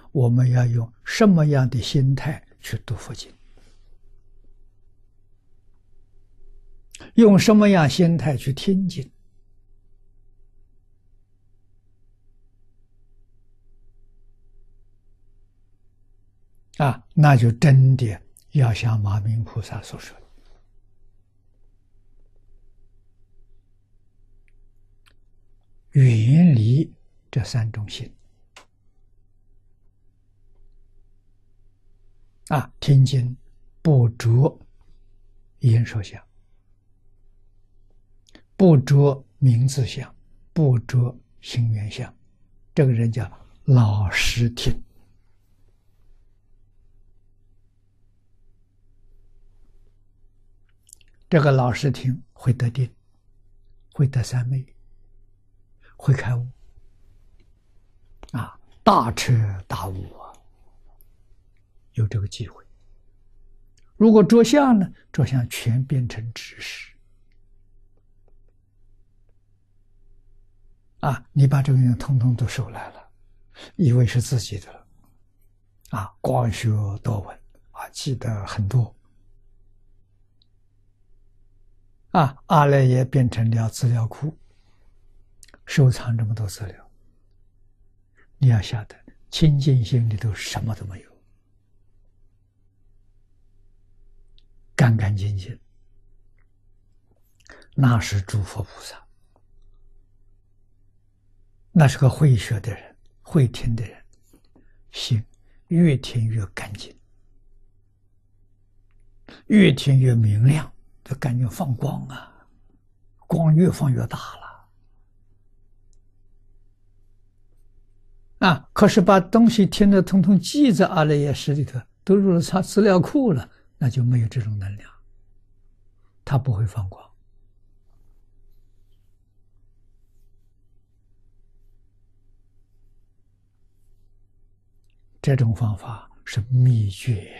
我们要用什么样的心态去读佛经？用什么样心态去听经？那就真的要像马明菩萨所说的，远离这三种心。听经不着言说相，不着名字相，不着心缘相，这个人叫老实听。这个老实听会得定，会得三昧，会开悟，大彻大悟有这个机会。如果着相呢，着相全变成知识。你把这个人统统都收来了，以为是自己的了，光学多闻记得很多。阿赖耶变成了资料库，收藏这么多资料。你要晓得，清净心里头什么都没有，干干净净，那是诸佛菩萨，那是个会学的人，会听的人，心越听越干净，越听越明亮，就感觉放光光越放越大了。可是把东西听得统统记在阿赖耶识里头，都入了他资料库了，那就没有这种能量，它不会放光。这种方法是秘诀，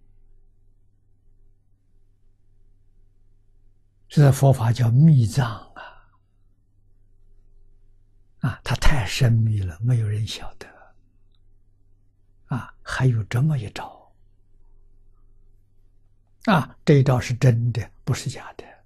这个佛法叫密藏它太神秘了，没有人晓得还有这么一招这一招是真的，不是假的。